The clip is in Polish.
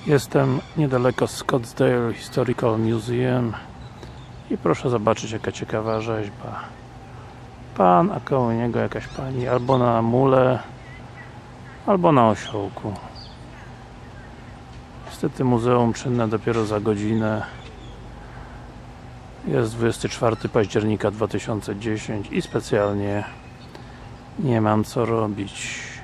Jestem niedaleko Scottsdale Historical Museum i proszę zobaczyć, jaka ciekawa rzeźba. Pan, a koło niego jakaś pani, albo na mule, albo na osiołku. Niestety muzeum czynne dopiero za godzinę. Jest 24 października 2010 i specjalnie nie mam co robić.